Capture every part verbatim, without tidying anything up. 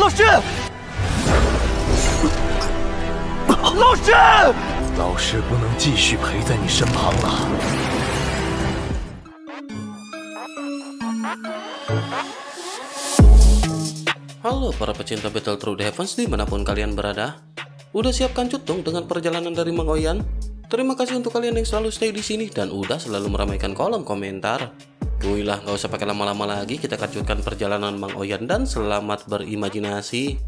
师，老师， 老师不能继续陪在你身旁了。 Halo para pecinta Battle Through the Heavens dimanapun kalian berada. Udah siap kancut dong dengan perjalanan dari Mang Oyan? Terima kasih untuk kalian yang selalu stay di sini dan udah selalu meramaikan kolom komentar. Kuilah nggak usah pakai lama-lama lagi, kita kacutkan perjalanan Mang Oyan dan selamat berimajinasi.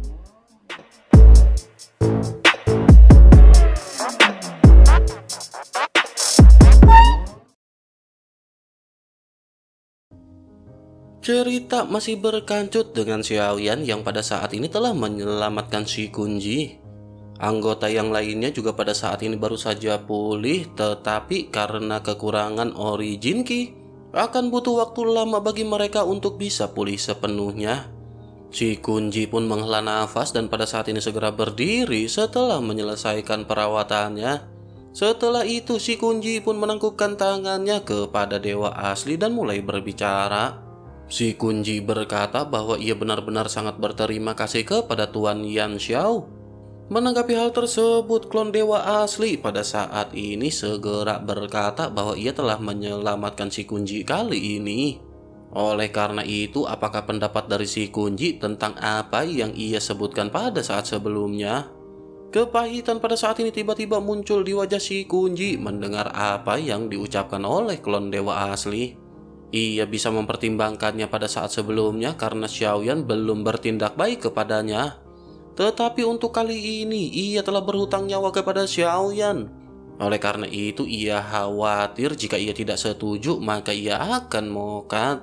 Cerita masih berkancut dengan Xiaoyan yang pada saat ini telah menyelamatkan Shi Kunji. Anggota yang lainnya juga pada saat ini baru saja pulih, tetapi karena kekurangan origin ki, akan butuh waktu lama bagi mereka untuk bisa pulih sepenuhnya. Shi Kunji pun menghela nafas dan pada saat ini segera berdiri setelah menyelesaikan perawatannya. Setelah itu Shi Kunji pun menangkupkan tangannya kepada dewa asli dan mulai berbicara. Shi Kunji berkata bahwa ia benar-benar sangat berterima kasih kepada Tuan Yan Xiao. Menanggapi hal tersebut, klon dewa asli pada saat ini segera berkata bahwa ia telah menyelamatkan Shi Kunji kali ini. Oleh karena itu, apakah pendapat dari Shi Kunji tentang apa yang ia sebutkan pada saat sebelumnya? Kepahitan pada saat ini tiba-tiba muncul di wajah Shi Kunji mendengar apa yang diucapkan oleh klon dewa asli. Ia bisa mempertimbangkannya pada saat sebelumnya karena Xiaoyan belum bertindak baik kepadanya. Tetapi untuk kali ini ia telah berhutang nyawa kepada Xiaoyan. Oleh karena itu ia khawatir jika ia tidak setuju maka ia akan mokat.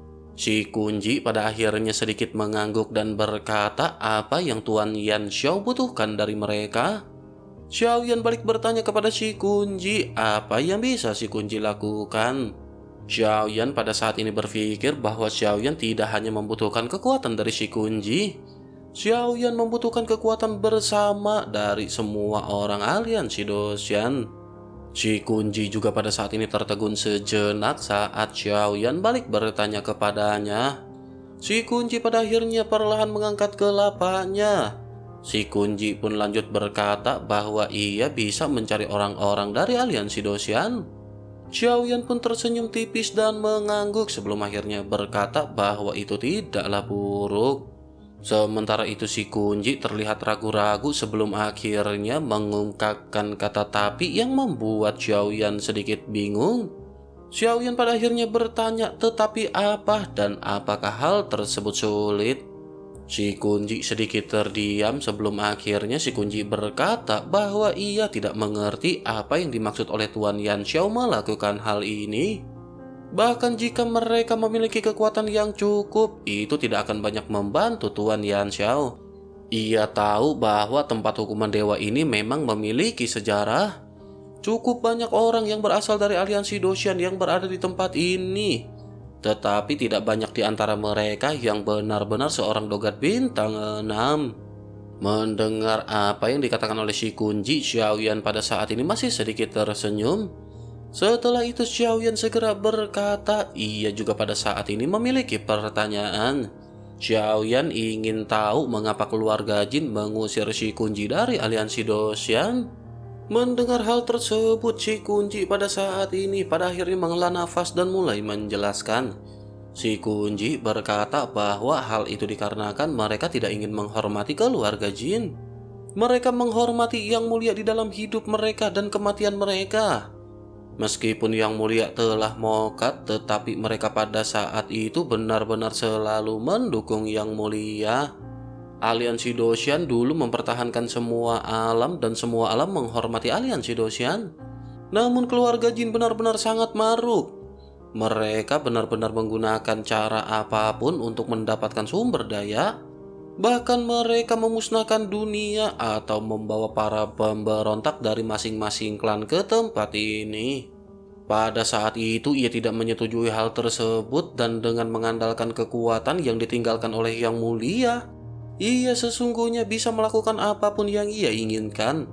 Shi Kunji pada akhirnya sedikit mengangguk dan berkata apa yang Tuan Yan Xiao butuhkan dari mereka. Xiaoyan balik bertanya kepada Shi Kunji apa yang bisa Shi Kunji lakukan. Xiaoyan pada saat ini berpikir bahwa Xiaoyan tidak hanya membutuhkan kekuatan dari Shi Kunji. Xiaoyan membutuhkan kekuatan bersama dari semua orang alian Shidoshan. Shi Kunji juga pada saat ini tertegun sejenak saat Xiaoyan balik bertanya kepadanya. Shi Kunji pada akhirnya perlahan mengangkat kelapanya. Shi Kunji pun lanjut berkata bahwa ia bisa mencari orang-orang dari alian Shidoshan. Xiaoyan pun tersenyum tipis dan mengangguk sebelum akhirnya berkata bahwa itu tidaklah buruk. Sementara itu Shi Kunji terlihat ragu-ragu sebelum akhirnya mengungkapkan kata tapi yang membuat Xiaoyan sedikit bingung. Xiaoyan pada akhirnya bertanya tetapi apa dan apakah hal tersebut sulit. Shi Kunji sedikit terdiam sebelum akhirnya Shi Kunji berkata bahwa ia tidak mengerti apa yang dimaksud oleh Tuan Yan Xiao melakukan hal ini. Bahkan jika mereka memiliki kekuatan yang cukup, itu tidak akan banyak membantu Tuan Yan Xiao. Ia tahu bahwa tempat hukuman dewa ini memang memiliki sejarah. Cukup banyak orang yang berasal dari aliansi Shidoshan yang berada di tempat ini. Tetapi tidak banyak di antara mereka yang benar-benar seorang dogat bintang enam. Mendengar apa yang dikatakan oleh Shi Kunji, Xiaoyan pada saat ini masih sedikit tersenyum. Setelah itu Xiaoyan segera berkata ia juga pada saat ini memiliki pertanyaan. Xiaoyan ingin tahu mengapa keluarga Jin mengusir Shi Kunji dari aliansi Shidoshan. Mendengar hal tersebut Shi Kunji pada saat ini pada akhirnya menghela nafas dan mulai menjelaskan. Shi Kunji berkata bahwa hal itu dikarenakan mereka tidak ingin menghormati keluarga Jin. Mereka menghormati Yang Mulia di dalam hidup mereka dan kematian mereka. Meskipun Yang Mulia telah mokat, tetapi mereka pada saat itu benar-benar selalu mendukung Yang Mulia. Aliansi Shidoshan dulu mempertahankan semua alam dan semua alam menghormati aliansi Shidoshan. Namun keluarga Jin benar-benar sangat maruk. Mereka benar-benar menggunakan cara apapun untuk mendapatkan sumber daya. Bahkan mereka memusnahkan dunia atau membawa para pemberontak dari masing-masing klan ke tempat ini. Pada saat itu ia tidak menyetujui hal tersebut dan dengan mengandalkan kekuatan yang ditinggalkan oleh Yang Mulia, ia sesungguhnya bisa melakukan apapun yang ia inginkan.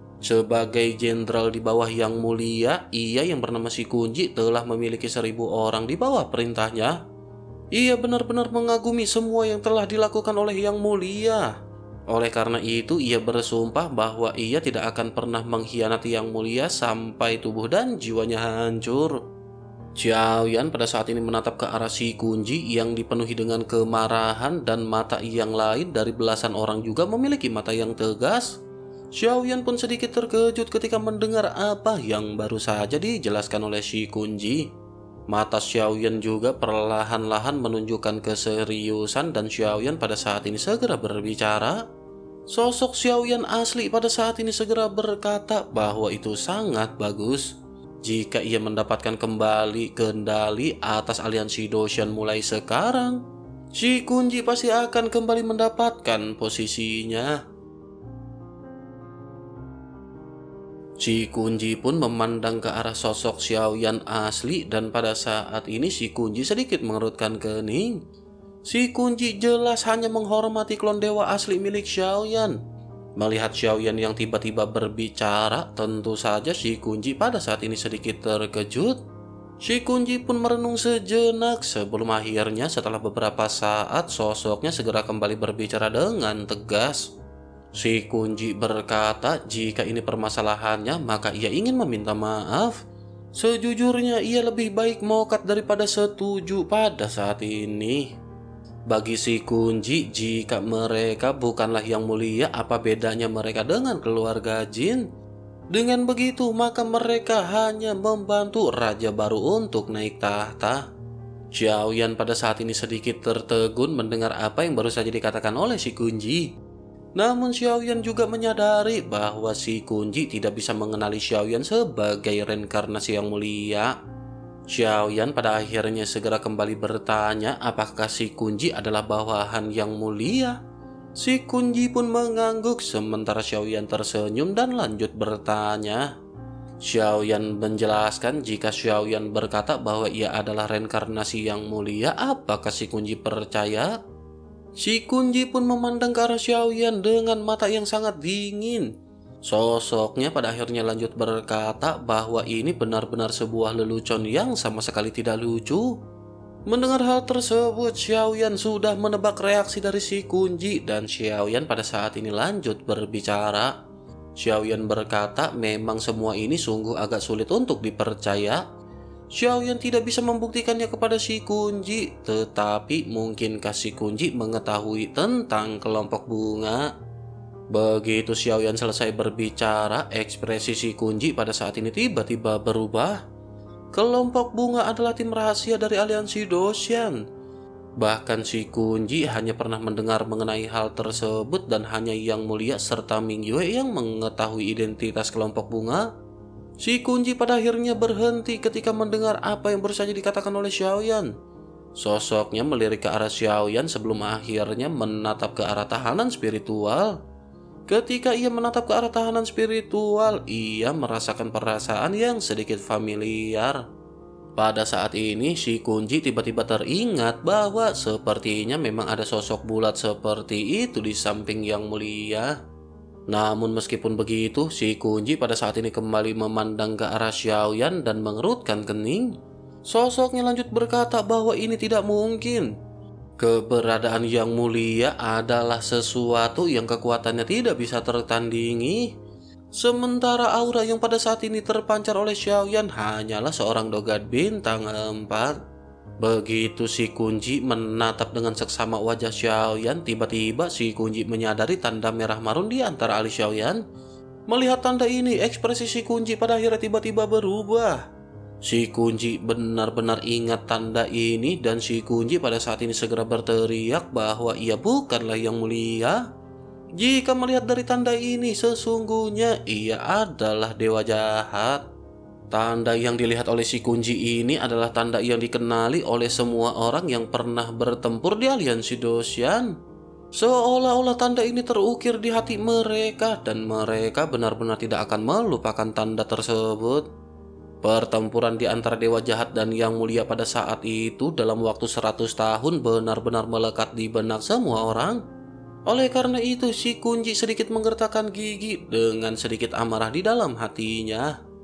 Sebagai jenderal di bawah Yang Mulia, ia yang bernama Shi Kunji telah memiliki seribu orang di bawah perintahnya. Ia benar-benar mengagumi semua yang telah dilakukan oleh Yang Mulia. Oleh karena itu, ia bersumpah bahwa ia tidak akan pernah mengkhianati Yang Mulia sampai tubuh dan jiwanya hancur. Xiaoyan pada saat ini menatap ke arah Shi Kunji yang dipenuhi dengan kemarahan, dan mata yang lain dari belasan orang juga memiliki mata yang tegas. Xiaoyan pun sedikit terkejut ketika mendengar apa yang baru saja dijelaskan oleh Shi Kunji. Mata Xiaoyan juga perlahan-lahan menunjukkan keseriusan, dan Xiaoyan pada saat ini segera berbicara. Sosok Xiaoyan asli pada saat ini segera berkata bahwa itu sangat bagus. Jika ia mendapatkan kembali kendali atas aliansi Doshan mulai sekarang, Shi Kunji pasti akan kembali mendapatkan posisinya. Shi Kunji pun memandang ke arah sosok Xiaoyan asli, dan pada saat ini Shi Kunji sedikit mengerutkan kening. Shi Kunji jelas hanya menghormati klon dewa asli milik Xiaoyan. Melihat Xiaoyan yang tiba-tiba berbicara, tentu saja Shi Kunji pada saat ini sedikit terkejut. Shi Kunji pun merenung sejenak sebelum akhirnya setelah beberapa saat sosoknya segera kembali berbicara dengan tegas. Shi Kunji berkata jika ini permasalahannya maka ia ingin meminta maaf. Sejujurnya ia lebih baik mokat daripada setuju pada saat ini. Bagi Shi Kunji, jika mereka bukanlah Yang Mulia, apa bedanya mereka dengan keluarga jin? Dengan begitu maka mereka hanya membantu raja baru untuk naik tahta. Xiaoyan pada saat ini sedikit tertegun mendengar apa yang baru saja dikatakan oleh Shi Kunji. Namun Xiaoyan juga menyadari bahwa Shi Kunji tidak bisa mengenali Xiaoyan sebagai reinkarnasi Yang Mulia. Xiaoyan pada akhirnya segera kembali bertanya apakah Shi Kunji adalah bawahan Yang Mulia. Shi Kunji pun mengangguk sementara Xiaoyan tersenyum dan lanjut bertanya. Xiaoyan menjelaskan jika Xiaoyan berkata bahwa ia adalah reinkarnasi Yang Mulia, apakah Shi Kunji percaya? Shi Kunji pun memandang ke arah Xiaoyan dengan mata yang sangat dingin. Sosoknya pada akhirnya lanjut berkata bahwa ini benar-benar sebuah lelucon yang sama sekali tidak lucu. Mendengar hal tersebut, Xiaoyan sudah menebak reaksi dari Shi Kunji, dan Xiaoyan pada saat ini lanjut berbicara. Xiaoyan berkata memang semua ini sungguh agak sulit untuk dipercaya. Xiaoyan tidak bisa membuktikannya kepada Shi Kunji, tetapi mungkinkah Shi Kunji mengetahui tentang kelompok bunga? Begitu Xiaoyan selesai berbicara, ekspresi Shi Kunji pada saat ini tiba-tiba berubah. Kelompok bunga adalah tim rahasia dari aliansi Doshan. Bahkan Shi Kunji hanya pernah mendengar mengenai hal tersebut, dan hanya Yang Mulia serta Ming Yue yang mengetahui identitas kelompok bunga. Shi Kunji pada akhirnya berhenti ketika mendengar apa yang baru saja dikatakan oleh Xiaoyan. Sosoknya melirik ke arah Xiaoyan sebelum akhirnya menatap ke arah tahanan spiritual. Ketika ia menatap ke arah tahanan spiritual, ia merasakan perasaan yang sedikit familiar. Pada saat ini Shi Kunji tiba-tiba teringat bahwa sepertinya memang ada sosok bulat seperti itu di samping Yang Mulia. Namun meskipun begitu, Shi Kunji pada saat ini kembali memandang ke arah Xiaoyan dan mengerutkan kening. Sosoknya lanjut berkata bahwa ini tidak mungkin. Keberadaan Yang Mulia adalah sesuatu yang kekuatannya tidak bisa tertandingi. Sementara aura yang pada saat ini terpancar oleh Xiaoyan hanyalah seorang Dogad bintang empat. Begitu Shi Kunji menatap dengan seksama wajah Xiaoyan, tiba-tiba Shi Kunji menyadari tanda merah marun di antara alis Xiaoyan. Melihat tanda ini, ekspresi Shi Kunji pada akhirnya tiba-tiba berubah. Shi Kunji benar-benar ingat tanda ini, dan Shi Kunji pada saat ini segera berteriak bahwa ia bukanlah Yang Mulia. Jika melihat dari tanda ini, sesungguhnya ia adalah dewa jahat. Tanda yang dilihat oleh Shi Kunji ini adalah tanda yang dikenali oleh semua orang yang pernah bertempur di aliansi Doshan. Seolah-olah tanda ini terukir di hati mereka, dan mereka benar-benar tidak akan melupakan tanda tersebut. Pertempuran di antara dewa jahat dan Yang Mulia pada saat itu dalam waktu seratus tahun benar-benar melekat di benak semua orang. Oleh karena itu, Shi Kunji sedikit menggertakkan gigi dengan sedikit amarah di dalam hatinya.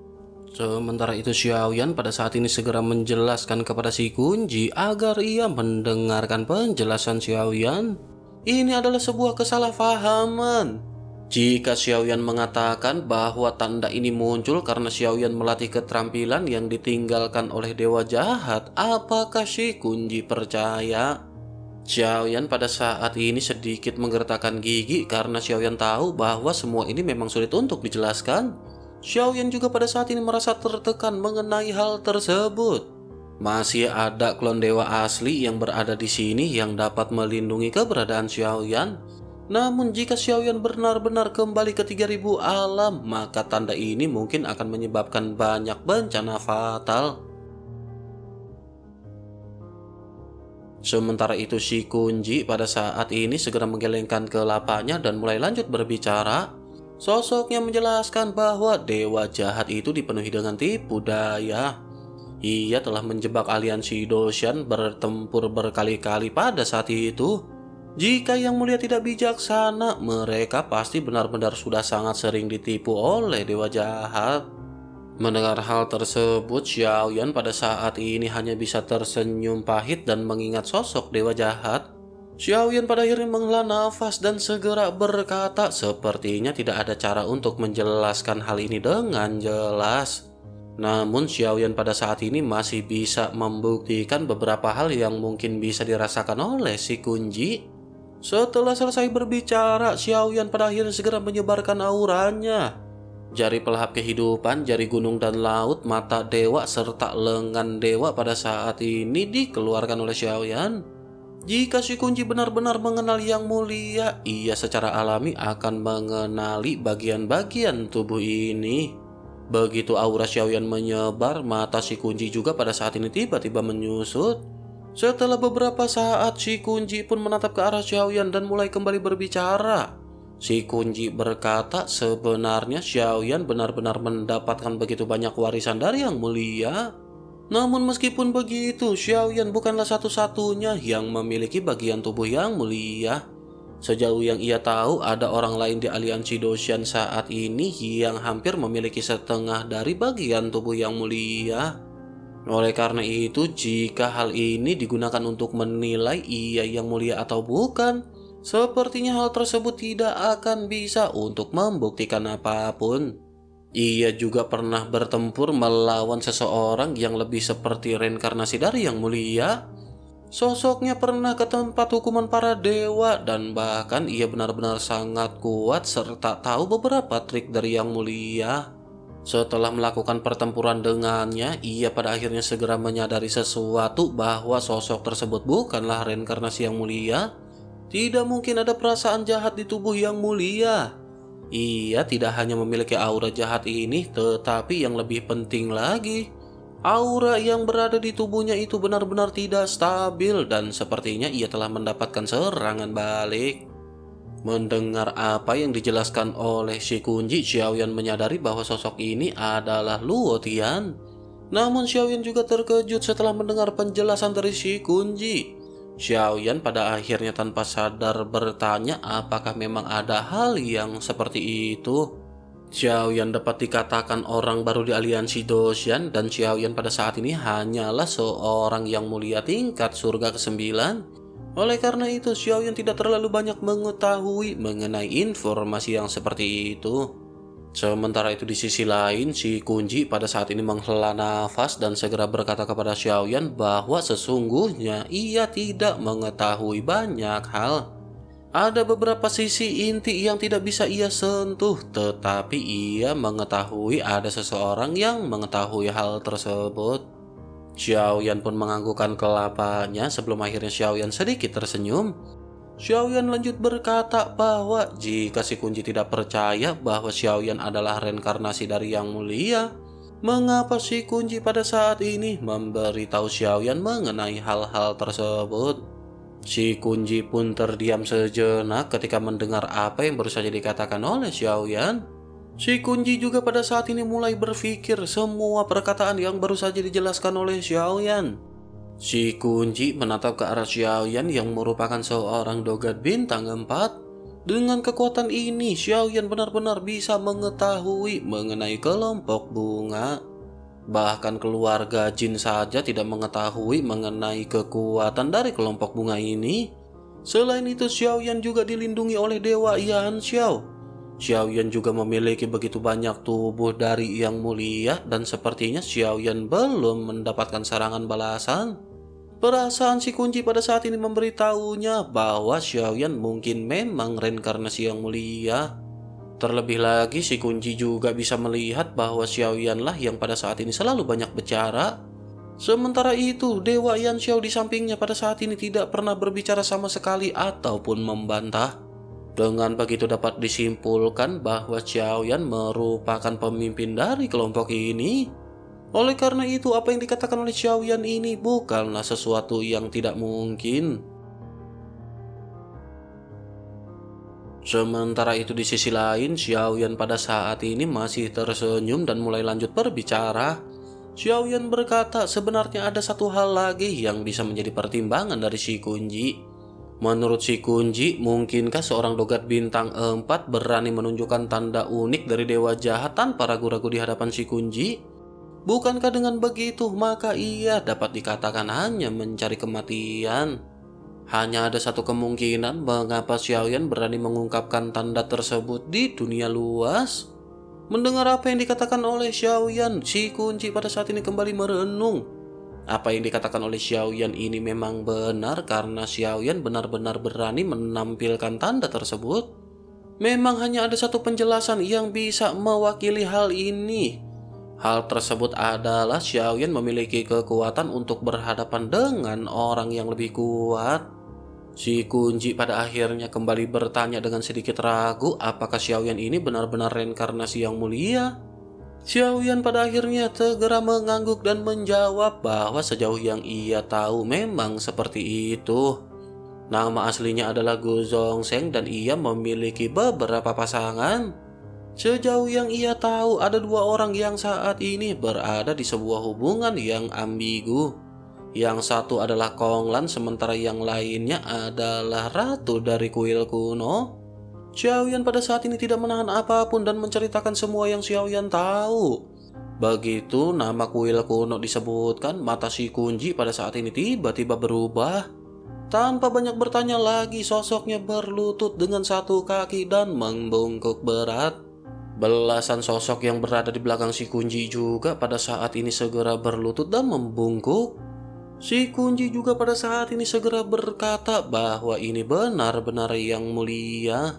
Sementara itu Xiaoyan pada saat ini segera menjelaskan kepada si Kunji agar ia mendengarkan penjelasan Xiaoyan. Ini adalah sebuah kesalahpahaman. Jika Xiaoyan mengatakan bahwa tanda ini muncul karena Xiaoyan melatih keterampilan yang ditinggalkan oleh dewa jahat, apakah si Kunji percaya? Xiaoyan pada saat ini sedikit menggertakkan gigi karena Xiaoyan tahu bahwa semua ini memang sulit untuk dijelaskan. Xiaoyan juga pada saat ini merasa tertekan mengenai hal tersebut. Masih ada klon dewa asli yang berada di sini yang dapat melindungi keberadaan Xiaoyan. Namun jika Xiaoyan benar-benar kembali ke tiga ribu alam, maka tanda ini mungkin akan menyebabkan banyak bencana fatal. Sementara itu si Kunji pada saat ini segera menggelengkan kelapanya dan mulai lanjut berbicara. Sosoknya menjelaskan bahwa dewa jahat itu dipenuhi dengan tipu daya. Ia telah menjebak aliansi Doshan bertempur berkali-kali pada saat itu. Jika Yang Mulia tidak bijaksana, mereka pasti benar-benar sudah sangat sering ditipu oleh dewa jahat. Mendengar hal tersebut, Xiaoyan pada saat ini hanya bisa tersenyum pahit dan mengingat sosok dewa jahat. Xiaoyan pada akhirnya menghela nafas dan segera berkata sepertinya tidak ada cara untuk menjelaskan hal ini dengan jelas. Namun Xiaoyan pada saat ini masih bisa membuktikan beberapa hal yang mungkin bisa dirasakan oleh si Kunji. Setelah selesai berbicara, Xiaoyan pada akhirnya segera menyebarkan auranya. Jari pelahap kehidupan, jari gunung dan laut, mata dewa, serta lengan dewa pada saat ini dikeluarkan oleh Xiaoyan. Jika si Kunji benar-benar mengenal Yang Mulia, ia secara alami akan mengenali bagian-bagian tubuh ini. Begitu aura Xiaoyan menyebar, mata si Kunji juga pada saat ini tiba-tiba menyusut. Setelah beberapa saat, si Kunji pun menatap ke arah Xiaoyan dan mulai kembali berbicara. Si Kunji berkata sebenarnya Xiaoyan benar-benar mendapatkan begitu banyak warisan dari Yang Mulia. Namun meskipun begitu, Xiaoyan bukanlah satu-satunya yang memiliki bagian tubuh Yang Mulia. Sejauh yang ia tahu, ada orang lain di aliansi Doshan saat ini yang hampir memiliki setengah dari bagian tubuh Yang Mulia. Oleh karena itu, jika hal ini digunakan untuk menilai ia Yang Mulia atau bukan, sepertinya hal tersebut tidak akan bisa untuk membuktikan apapun. Ia juga pernah bertempur melawan seseorang yang lebih seperti reinkarnasi dari Yang Mulia. Sosoknya pernah ke tempat hukuman para dewa dan bahkan ia benar-benar sangat kuat serta tahu beberapa trik dari Yang Mulia. Setelah melakukan pertempuran dengannya, ia pada akhirnya segera menyadari sesuatu bahwa sosok tersebut bukanlah reinkarnasi Yang Mulia. Tidak mungkin ada perasaan jahat di tubuh Yang Mulia. Ia tidak hanya memiliki aura jahat ini, tetapi yang lebih penting lagi, aura yang berada di tubuhnya itu benar-benar tidak stabil dan sepertinya ia telah mendapatkan serangan balik. Mendengar apa yang dijelaskan oleh si Kunji, Xiaoyan menyadari bahwa sosok ini adalah Luo Tian. Namun Xiaoyan juga terkejut setelah mendengar penjelasan dari si Kunji. Xiaoyan pada akhirnya tanpa sadar bertanya apakah memang ada hal yang seperti itu. Xiaoyan dapat dikatakan orang baru di aliansi Doshan dan Xiaoyan pada saat ini hanyalah seorang Yang Mulia tingkat surga kesembilan. Oleh karena itu Xiaoyan tidak terlalu banyak mengetahui mengenai informasi yang seperti itu. Sementara itu di sisi lain, si Kunji pada saat ini menghela nafas dan segera berkata kepada Xiaoyan bahwa sesungguhnya ia tidak mengetahui banyak hal. Ada beberapa sisi inti yang tidak bisa ia sentuh, tetapi ia mengetahui ada seseorang yang mengetahui hal tersebut. Xiaoyan pun menganggukkan kelapanya sebelum akhirnya Xiaoyan sedikit tersenyum. Xiaoyan lanjut berkata bahwa jika si Kunji tidak percaya bahwa Xiaoyan adalah reinkarnasi dari Yang Mulia, mengapa si Kunji pada saat ini memberitahu Xiaoyan mengenai hal-hal tersebut? Si Kunji pun terdiam sejenak ketika mendengar apa yang baru saja dikatakan oleh Xiaoyan. Si Kunji juga pada saat ini mulai berpikir semua perkataan yang baru saja dijelaskan oleh Xiaoyan. Si Kunji menatap ke arah Xiaoyan yang merupakan seorang dogat bintang empat. Dengan kekuatan ini, Xiaoyan benar-benar bisa mengetahui mengenai kelompok bunga. Bahkan keluarga Jin saja tidak mengetahui mengenai kekuatan dari kelompok bunga ini. Selain itu, Xiaoyan juga dilindungi oleh Dewa Yan Xiao. Xiaoyan juga memiliki begitu banyak tubuh dari Yang Mulia dan sepertinya Xiaoyan belum mendapatkan serangan balasan. Perasaan si kunci pada saat ini memberitahunya bahwa Xiaoyan mungkin memang reinkarnasi Yang Mulia. Terlebih lagi, si kunci juga bisa melihat bahwa Xiaoyan lah yang pada saat ini selalu banyak bicara. Sementara itu, Dewa Yan Xiao di sampingnya pada saat ini tidak pernah berbicara sama sekali ataupun membantah. Dengan begitu dapat disimpulkan bahwa Xiaoyan merupakan pemimpin dari kelompok ini. Oleh karena itu, apa yang dikatakan oleh Xiaoyan ini bukanlah sesuatu yang tidak mungkin. Sementara itu di sisi lain, Xiaoyan pada saat ini masih tersenyum dan mulai lanjut berbicara. Xiaoyan berkata sebenarnya ada satu hal lagi yang bisa menjadi pertimbangan dari si kunci. Menurut si kunci, mungkinkah seorang dogat bintang empat berani menunjukkan tanda unik dari dewa jahat tanpa ragu-ragu di hadapan si kunci? Bukankah dengan begitu maka ia dapat dikatakan hanya mencari kematian? Hanya ada satu kemungkinan mengapa Xiaoyan berani mengungkapkan tanda tersebut di dunia luas. Mendengar apa yang dikatakan oleh Xiaoyan, si kunci pada saat ini kembali merenung. Apa yang dikatakan oleh Xiaoyan ini memang benar karena Xiaoyan benar-benar berani menampilkan tanda tersebut. Memang hanya ada satu penjelasan yang bisa mewakili hal ini. Hal tersebut adalah Xiaoyan memiliki kekuatan untuk berhadapan dengan orang yang lebih kuat. Si kunci pada akhirnya kembali bertanya dengan sedikit ragu apakah Xiaoyan ini benar-benar reinkarnasi Yang Mulia. Xiaoyan pada akhirnya segera mengangguk dan menjawab bahwa sejauh yang ia tahu memang seperti itu. Nama aslinya adalah Gu Zhongsheng dan ia memiliki beberapa pasangan. Sejauh yang ia tahu ada dua orang yang saat ini berada di sebuah hubungan yang ambigu. Yang satu adalah Konglan sementara yang lainnya adalah ratu dari kuil kuno. Xiaoyan pada saat ini tidak menahan apapun dan menceritakan semua yang Xiaoyan tahu. Begitu nama kuil kuno disebutkan, mata si kunci pada saat ini tiba-tiba berubah. Tanpa banyak bertanya lagi, sosoknya berlutut dengan satu kaki dan membungkuk berat. Belasan sosok yang berada di belakang si kunci juga pada saat ini segera berlutut dan membungkuk. Si kunci juga pada saat ini segera berkata bahwa ini benar-benar Yang Mulia.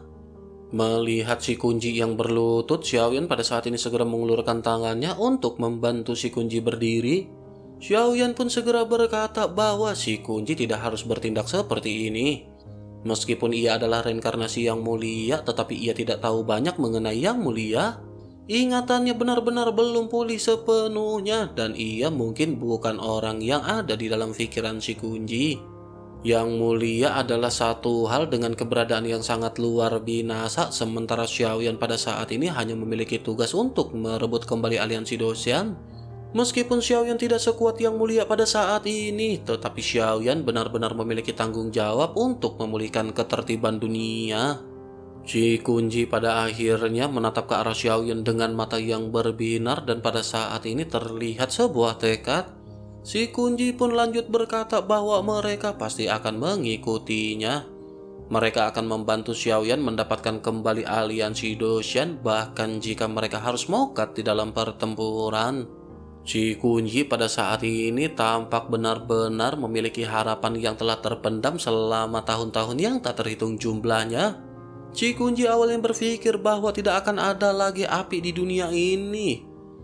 Melihat si kunci yang berlutut, Xiaoyan pada saat ini segera mengulurkan tangannya untuk membantu si kunci berdiri. Xiaoyan pun segera berkata bahwa si kunci tidak harus bertindak seperti ini. Meskipun ia adalah reinkarnasi Yang Mulia, tetapi ia tidak tahu banyak mengenai Yang Mulia. Ingatannya benar-benar belum pulih sepenuhnya dan ia mungkin bukan orang yang ada di dalam pikiran si kunci. Yang Mulia adalah satu hal dengan keberadaan yang sangat luar biasa, sementara Xiaoyan pada saat ini hanya memiliki tugas untuk merebut kembali aliansi Dosian. Meskipun Xiaoyan tidak sekuat Yang Mulia pada saat ini, tetapi Xiaoyan benar-benar memiliki tanggung jawab untuk memulihkan ketertiban dunia. Si kunci pada akhirnya menatap ke arah Xiaoyan dengan mata yang berbinar dan pada saat ini terlihat sebuah tekad. Si kunci pun lanjut berkata bahwa mereka pasti akan mengikutinya. Mereka akan membantu Xiaoyan mendapatkan kembali aliansi Dosian bahkan jika mereka harus mokat di dalam pertempuran. Si kunci pada saat ini tampak benar-benar memiliki harapan yang telah terpendam selama tahun-tahun yang tak terhitung jumlahnya. Si kunci awalnya berpikir bahwa tidak akan ada lagi api di dunia ini.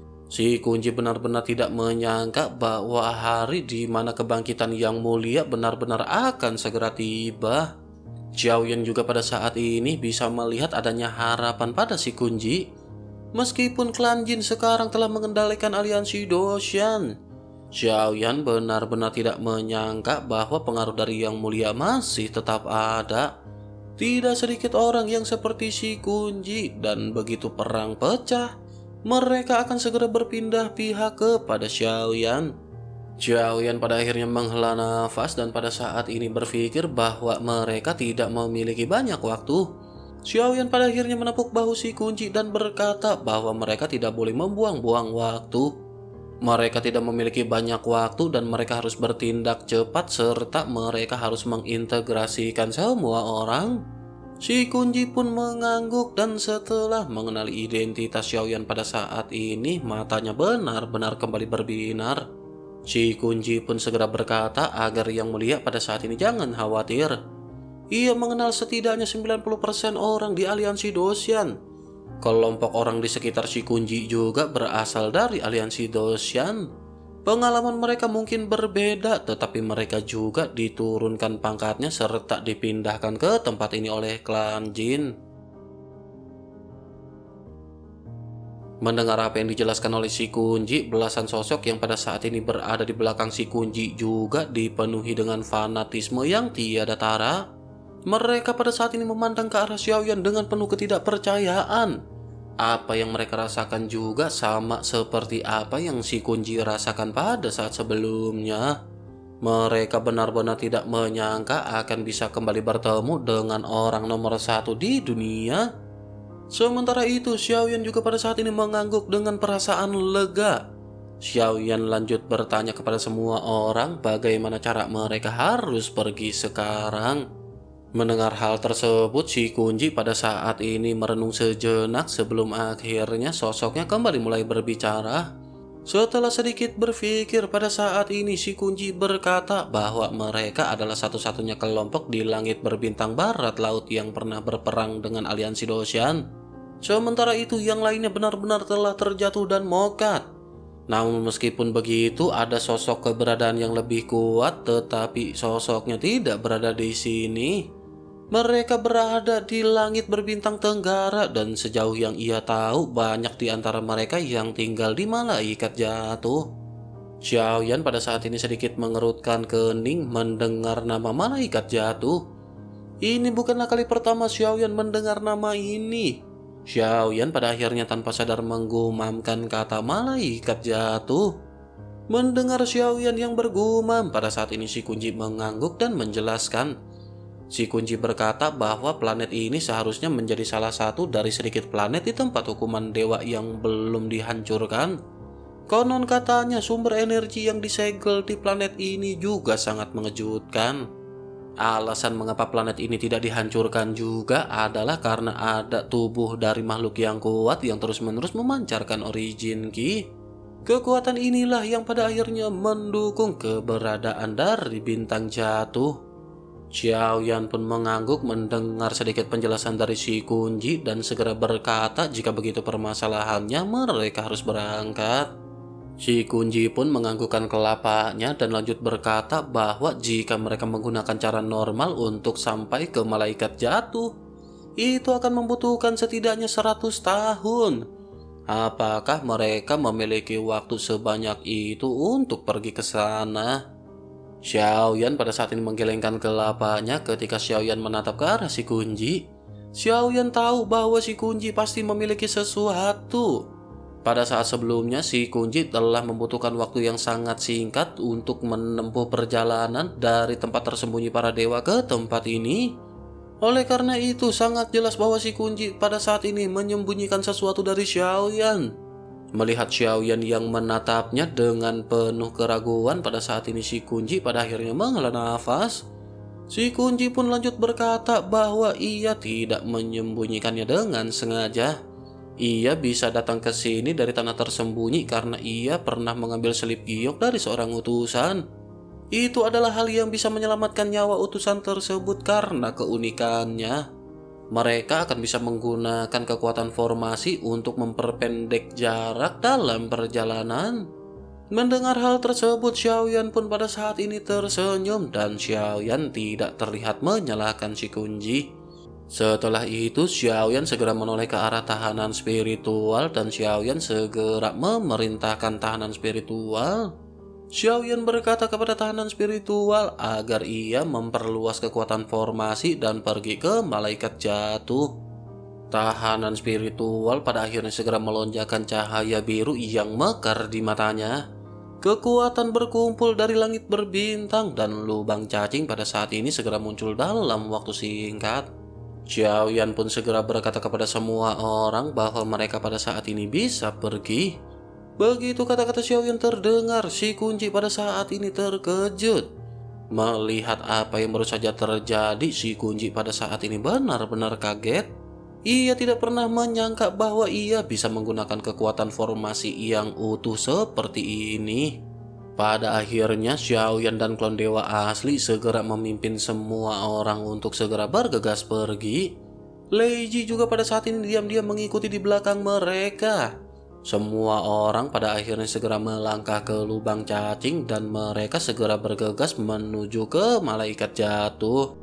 Si kunci benar-benar tidak menyangka bahwa hari di mana kebangkitan Yang Mulia benar-benar akan segera tiba. Xiaoyan juga pada saat ini bisa melihat adanya harapan pada si kunci. Meskipun klan Jin sekarang telah mengendalikan aliansi Dosian, Xiaoyan benar-benar tidak menyangka bahwa pengaruh dari Yang Mulia masih tetap ada. Tidak sedikit orang yang seperti si kunci dan begitu perang pecah, mereka akan segera berpindah pihak kepada Xiaoyan. Xiaoyan pada akhirnya menghela nafas dan pada saat ini berpikir bahwa mereka tidak memiliki banyak waktu. Xiaoyan pada akhirnya menepuk bahu si kunci dan berkata bahwa mereka tidak boleh membuang-buang waktu. Mereka tidak memiliki banyak waktu dan mereka harus bertindak cepat serta mereka harus mengintegrasikan semua orang. Si Kunji pun mengangguk dan setelah mengenali identitas Xiaoyan pada saat ini, matanya benar-benar kembali berbinar. Si Kunji pun segera berkata agar Yang Mulia pada saat ini jangan khawatir. Ia mengenal setidaknya sembilan puluh persen orang di aliansi Doshan. Kelompok orang di sekitar si Kunji juga berasal dari aliansi Doshan. Pengalaman mereka mungkin berbeda, tetapi mereka juga diturunkan pangkatnya serta dipindahkan ke tempat ini oleh klan Jin. Mendengar apa yang dijelaskan oleh si Kunji, belasan sosok yang pada saat ini berada di belakang si Kunji juga dipenuhi dengan fanatisme yang tiada tara. Mereka pada saat ini memandang ke arah Xiaoyan dengan penuh ketidakpercayaan. Apa yang mereka rasakan juga sama seperti apa yang si Kunji rasakan pada saat sebelumnya. Mereka benar-benar tidak menyangka akan bisa kembali bertemu dengan orang nomor satu di dunia. Sementara itu, Xiaoyan juga pada saat ini mengangguk dengan perasaan lega. Xiaoyan lanjut bertanya kepada semua orang bagaimana cara mereka harus pergi sekarang. Mendengar hal tersebut, si Kunji pada saat ini merenung sejenak sebelum akhirnya sosoknya kembali mulai berbicara. Setelah sedikit berpikir, pada saat ini si Kunji berkata bahwa mereka adalah satu-satunya kelompok di langit berbintang barat laut yang pernah berperang dengan aliansi Doshan. Sementara itu yang lainnya benar-benar telah terjatuh dan mokat. Namun meskipun begitu, ada sosok keberadaan yang lebih kuat, tetapi sosoknya tidak berada di sini. Mereka berada di langit berbintang tenggara dan sejauh yang ia tahu banyak di antara mereka yang tinggal di malaikat jatuh. Xiaoyan pada saat ini sedikit mengerutkan kening mendengar nama malaikat jatuh. Ini bukanlah kali pertama Xiaoyan mendengar nama ini. Xiaoyan pada akhirnya tanpa sadar menggumamkan kata malaikat jatuh. Mendengar Xiaoyan yang bergumam, pada saat ini si Kunji mengangguk dan menjelaskan. Si Kunji berkata bahwa planet ini seharusnya menjadi salah satu dari sedikit planet di tempat hukuman dewa yang belum dihancurkan. Konon katanya sumber energi yang disegel di planet ini juga sangat mengejutkan. Alasan mengapa planet ini tidak dihancurkan juga adalah karena ada tubuh dari makhluk yang kuat yang terus-menerus memancarkan origin Ki. Kekuatan inilah yang pada akhirnya mendukung keberadaan dari bintang jatuh. Xiaoyan pun mengangguk mendengar sedikit penjelasan dari si Kunji dan segera berkata jika begitu permasalahannya mereka harus berangkat. Si Kunji pun menganggukkan kelapanya dan lanjut berkata bahwa jika mereka menggunakan cara normal untuk sampai ke malaikat jatuh, itu akan membutuhkan setidaknya seratus tahun. Apakah mereka memiliki waktu sebanyak itu untuk pergi ke sana? Xiaoyan pada saat ini menggelengkan kelapanya ketika Xiaoyan menatap ke arah si Kunji. Xiaoyan tahu bahwa si Kunji pasti memiliki sesuatu. Pada saat sebelumnya si Kunji telah membutuhkan waktu yang sangat singkat untuk menempuh perjalanan dari tempat tersembunyi para dewa ke tempat ini. Oleh karena itu sangat jelas bahwa si Kunji pada saat ini menyembunyikan sesuatu dari Xiaoyan. Melihat Xiaoyan yang menatapnya dengan penuh keraguan, pada saat ini si Kunji pada akhirnya menghela nafas. Si Kunji pun lanjut berkata bahwa ia tidak menyembunyikannya dengan sengaja. Ia bisa datang ke sini dari tanah tersembunyi karena ia pernah mengambil selip giok dari seorang utusan. Itu adalah hal yang bisa menyelamatkan nyawa utusan tersebut karena keunikannya. Mereka akan bisa menggunakan kekuatan formasi untuk memperpendek jarak dalam perjalanan. Mendengar hal tersebut, Xiaoyan pun pada saat ini tersenyum dan Xiaoyan tidak terlihat menyalahkan si Kunji. Setelah itu, Xiaoyan segera menoleh ke arah tahanan spiritual dan Xiaoyan segera memerintahkan tahanan spiritual. Xiaoyan berkata kepada tahanan spiritual agar ia memperluas kekuatan formasi dan pergi ke malaikat jatuh. Tahanan spiritual pada akhirnya segera melonjakkan cahaya biru yang mekar di matanya. Kekuatan berkumpul dari langit berbintang dan lubang cacing pada saat ini segera muncul dalam waktu singkat. Xiaoyan pun segera berkata kepada semua orang bahwa mereka pada saat ini bisa pergi. Begitu kata-kata Xiaoyan terdengar, si Kunji pada saat ini terkejut. Melihat apa yang baru saja terjadi, si Kunji pada saat ini benar-benar kaget. Ia tidak pernah menyangka bahwa ia bisa menggunakan kekuatan formasi yang utuh seperti ini. Pada akhirnya, Xiaoyan dan klon dewa asli segera memimpin semua orang untuk segera bergegas pergi. Lei Ji juga pada saat ini diam-diam mengikuti di belakang mereka. Semua orang pada akhirnya segera melangkah ke lubang cacing dan mereka segera bergegas menuju ke malaikat jatuh.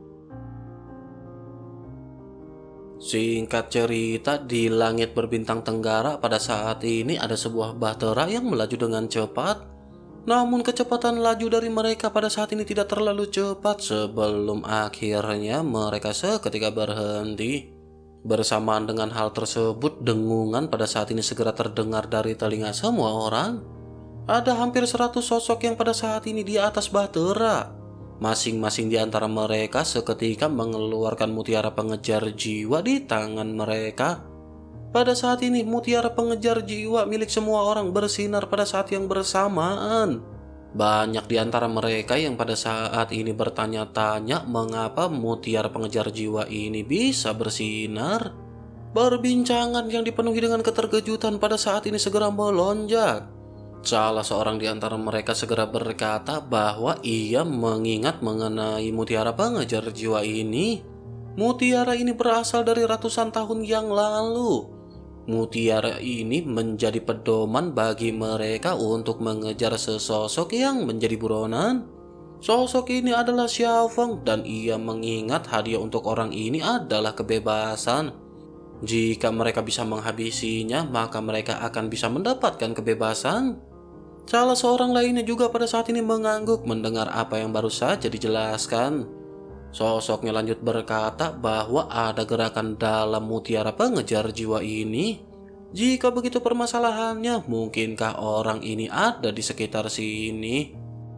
Singkat cerita, di langit berbintang tenggara pada saat ini ada sebuah bahtera yang melaju dengan cepat. Namun kecepatan laju dari mereka pada saat ini tidak terlalu cepat sebelum akhirnya mereka seketika berhenti. Bersamaan dengan hal tersebut, dengungan pada saat ini segera terdengar dari telinga semua orang. Ada hampir seratus sosok yang pada saat ini di atas bahtera. Masing-masing di antara mereka seketika mengeluarkan mutiara pengejar jiwa di tangan mereka. Pada saat ini mutiara pengejar jiwa milik semua orang bersinar pada saat yang bersamaan. Banyak di antara mereka yang pada saat ini bertanya-tanya mengapa mutiara pengejar jiwa ini bisa bersinar. Perbincangan yang dipenuhi dengan keterkejutan pada saat ini segera melonjak. Salah seorang di antara mereka segera berkata bahwa ia mengingat mengenai mutiara pengejar jiwa ini. Mutiara ini berasal dari ratusan tahun yang lalu. Mutiara ini menjadi pedoman bagi mereka untuk mengejar sesosok yang menjadi buronan. Sosok ini adalah Xiao Feng dan ia mengingat hadiah untuk orang ini adalah kebebasan. Jika mereka bisa menghabisinya, maka mereka akan bisa mendapatkan kebebasan. Salah seorang lainnya juga pada saat ini mengangguk mendengar apa yang baru saja dijelaskan. Sosoknya lanjut berkata bahwa ada gerakan dalam mutiara pengejar jiwa ini. Jika begitu permasalahannya, mungkinkah orang ini ada di sekitar sini?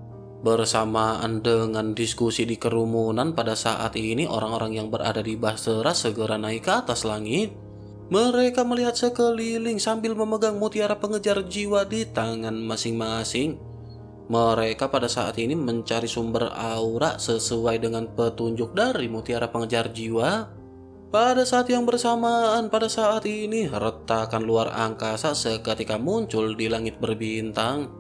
Bersamaan dengan diskusi di kerumunan pada saat ini, orang-orang yang berada di bahtera segera naik ke atas langit. Mereka melihat sekeliling sambil memegang mutiara pengejar jiwa di tangan masing-masing. Mereka pada saat ini mencari sumber aura sesuai dengan petunjuk dari mutiara pengejar jiwa. Pada saat yang bersamaan, pada saat ini retakan luar angkasa seketika muncul di langit berbintang.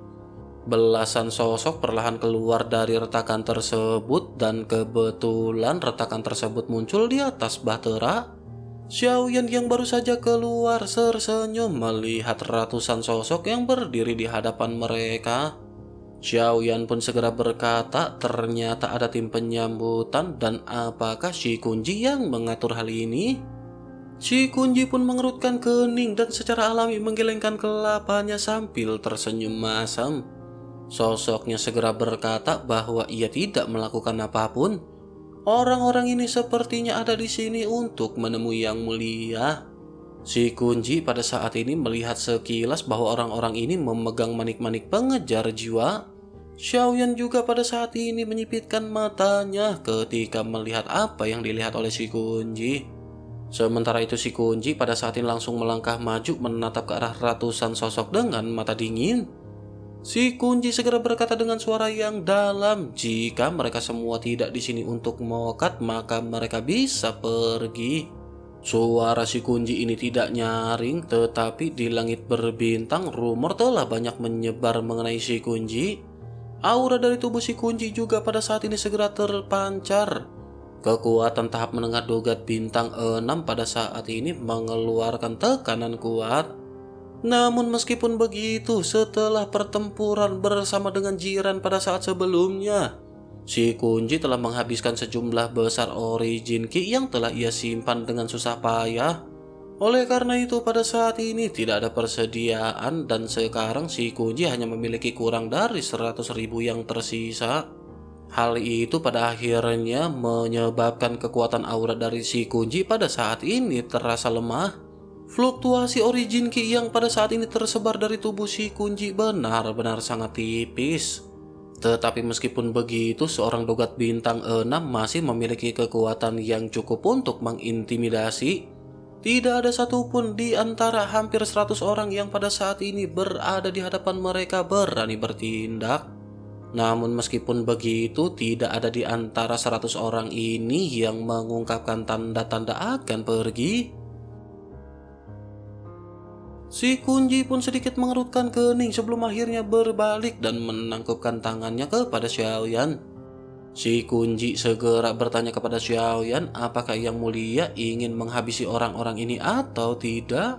Belasan sosok perlahan keluar dari retakan tersebut dan kebetulan retakan tersebut muncul di atas bahtera. Xiaoyan yang baru saja keluar tersenyum melihat ratusan sosok yang berdiri di hadapan mereka. Xiaoyan pun segera berkata ternyata ada tim penyambutan dan apakah Shi Kunji yang mengatur hal ini? Shi Kunji pun mengerutkan kening dan secara alami menggelengkan kelapanya sambil tersenyum masam. Sosoknya segera berkata bahwa ia tidak melakukan apapun. Orang-orang ini sepertinya ada di sini untuk menemui yang mulia. Shi Kunji pada saat ini melihat sekilas bahwa orang-orang ini memegang manik-manik pengejar jiwa. Xiaoyan juga pada saat ini menyipitkan matanya ketika melihat apa yang dilihat oleh Shi Kunji. Sementara itu Shi Kunji pada saat ini langsung melangkah maju menatap ke arah ratusan sosok dengan mata dingin. Shi Kunji segera berkata dengan suara yang dalam, jika mereka semua tidak di sini untuk mokat maka mereka bisa pergi. Suara Shi Kunji ini tidak nyaring, tetapi di langit berbintang rumor telah banyak menyebar mengenai Shi Kunji. Aura dari tubuh Shi Kunji juga pada saat ini segera terpancar. Kekuatan tahap menengah dogat bintang enam pada saat ini mengeluarkan tekanan kuat. Namun meskipun begitu, setelah pertempuran bersama dengan Jiran pada saat sebelumnya, Shi Kunji telah menghabiskan sejumlah besar origin ki yang telah ia simpan dengan susah payah. Oleh karena itu pada saat ini tidak ada persediaan dan sekarang Shi Kunji hanya memiliki kurang dari seratus ribu yang tersisa. Hal itu pada akhirnya menyebabkan kekuatan aura dari Shi Kunji pada saat ini terasa lemah. Fluktuasi origin ki yang pada saat ini tersebar dari tubuh Shi Kunji benar-benar sangat tipis. Tetapi meskipun begitu, seorang dogat bintang enam masih memiliki kekuatan yang cukup untuk mengintimidasi. Tidak ada satupun di antara hampir seratus orang yang pada saat ini berada di hadapan mereka berani bertindak. Namun meskipun begitu, tidak ada di antara seratus orang ini yang mengungkapkan tanda-tanda akan pergi. Si Kunji pun sedikit mengerutkan kening sebelum akhirnya berbalik dan menangkupkan tangannya kepada Xiaoyan. Si Kunji segera bertanya kepada Xiaoyan apakah Yang Mulia ingin menghabisi orang-orang ini atau tidak.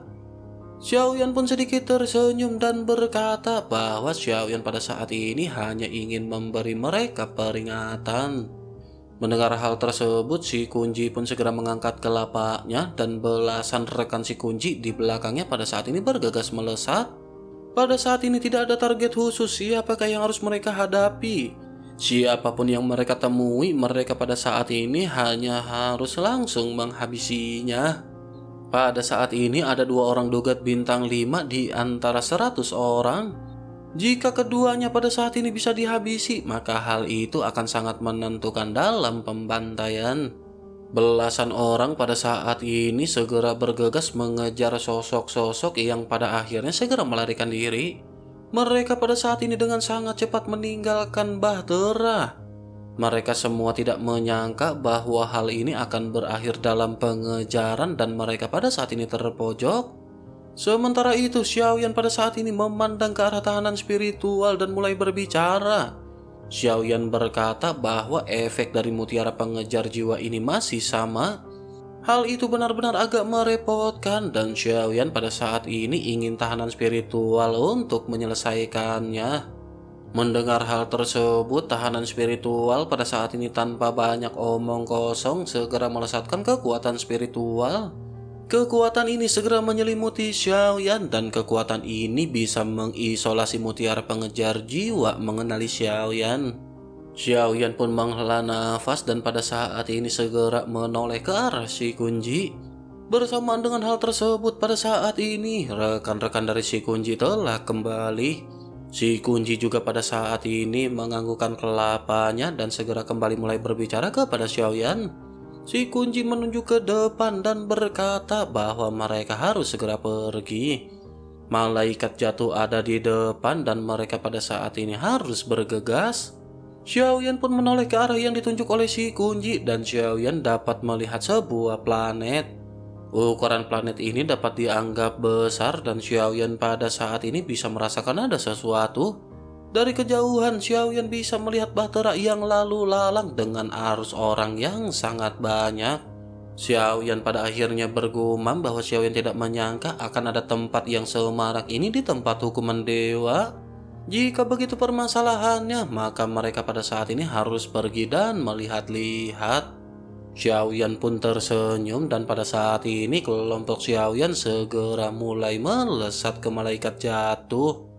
Xiaoyan pun sedikit tersenyum dan berkata bahwa Xiaoyan pada saat ini hanya ingin memberi mereka peringatan. Mendengar hal tersebut, si Kunji pun segera mengangkat kelapanya dan belasan rekan si Kunji di belakangnya pada saat ini bergegas melesat. Pada saat ini tidak ada target khusus siapakah yang harus mereka hadapi. Siapapun yang mereka temui, mereka pada saat ini hanya harus langsung menghabisinya. Pada saat ini ada dua orang dogat bintang lima di antara seratus orang. Jika keduanya pada saat ini bisa dihabisi, maka hal itu akan sangat menentukan dalam pembantaian. Belasan orang pada saat ini segera bergegas mengejar sosok-sosok yang pada akhirnya segera melarikan diri. Mereka pada saat ini dengan sangat cepat meninggalkan Bahtera. Mereka semua tidak menyangka bahwa hal ini akan berakhir dalam pengejaran dan mereka pada saat ini terpojok. Sementara itu, Xiaoyan pada saat ini memandang ke arah tahanan spiritual dan mulai berbicara. Xiaoyan berkata bahwa efek dari mutiara pengejar jiwa ini masih sama. Hal itu benar-benar agak merepotkan dan Xiaoyan pada saat ini ingin tahanan spiritual untuk menyelesaikannya. Mendengar hal tersebut, tahanan spiritual pada saat ini tanpa banyak omong kosong segera melesatkan kekuatan spiritual. Kekuatan ini segera menyelimuti Xiaoyan dan kekuatan ini bisa mengisolasi mutiara pengejar jiwa mengenali Xiaoyan. Xiaoyan pun menghela nafas dan pada saat ini segera menoleh ke arah si Kunji. Bersamaan dengan hal tersebut, pada saat ini rekan-rekan dari si Kunji telah kembali. Si Kunji juga pada saat ini menganggukkan kelapanya dan segera kembali mulai berbicara kepada Xiaoyan. Si Kunji menunjuk ke depan dan berkata bahwa mereka harus segera pergi. Malaikat jatuh ada di depan dan mereka pada saat ini harus bergegas. Xiaoyan pun menoleh ke arah yang ditunjuk oleh si Kunji dan Xiaoyan dapat melihat sebuah planet. Ukuran planet ini dapat dianggap besar dan Xiaoyan pada saat ini bisa merasakan ada sesuatu. Dari kejauhan, Xiaoyan bisa melihat Bahtera yang lalu lalang dengan arus orang yang sangat banyak. Xiaoyan pada akhirnya bergumam bahwa Xiaoyan tidak menyangka akan ada tempat yang semarak ini di tempat hukuman dewa. Jika begitu permasalahannya, maka mereka pada saat ini harus pergi dan melihat-lihat. Xiaoyan pun tersenyum dan pada saat ini kelompok Xiaoyan segera mulai melesat ke malaikat jatuh.